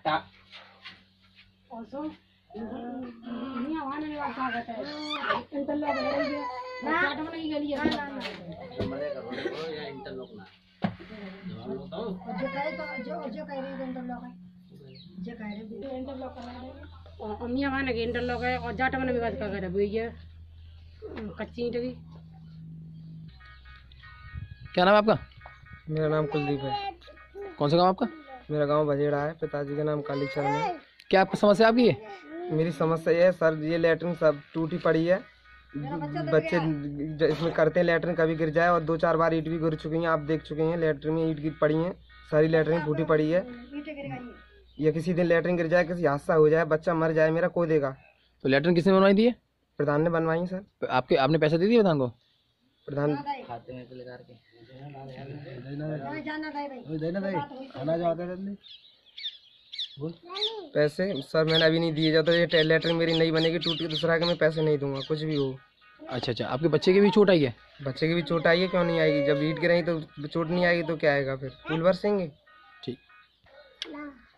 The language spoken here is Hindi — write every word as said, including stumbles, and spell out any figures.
टा also ini awan ini wasa agak है इंटरलॉक है ये चाट में नहीं गली है मले करो देखो या इंटरलॉक ना जवाब लो तो जो कहे तो जो जो कह रही है इंटरलॉक है जो कह रही है इंटरलॉक करना है और अम्मी आवान है इंटरलॉक है और जाट में भी बात कर रहा है भैया कच्ची ईंट की। क्या नाम है आपका? मेरा नाम कुलदीप है। कौन सा गाँव आपका? मेरा गांव बजेड़ा है। पिताजी का नाम कालीचरण है। क्या आपकी समस्या आपकी है? मेरी समस्या ये है सर, ये लेटरिन सब टूटी पड़ी है। बच्चे इसमें करते हैं लेटरिन, कभी गिर जाए और दो चार बार ईंट भी गिर चुकी हैं। आप देख चुके हैं लेटरिन में ईंट गिर पड़ी हैं, सारी लेटरिन टूटी पड़ी है। या किसी दिन लेटरिन गिर जाए, किसी हादसा हो जाए, बच्चा मर जाए, मेरा कोई देगा? तो लेटरिन किसने बनवाई दी है? प्रधान ने बनवाई सर। आपके आपने पैसे दे दिए प्रधान को? प्रधान खाते में तो लेकर के पैसे सर मैंने अभी नहीं दिए। जब तक ये लेटरिन मेरी नहीं बनेगी, टूटी दूसरा के मैं पैसे नहीं दूंगा, कुछ भी हो। अच्छा अच्छा, आपके बच्चे की भी चोट आई है? बच्चे की भी चोट आई है, क्यों नहीं आएगी? जब ईंट गिरेगी तो चोट नहीं आएगी तो क्या आएगा? फिर फूल बरसेंगे। ठीक।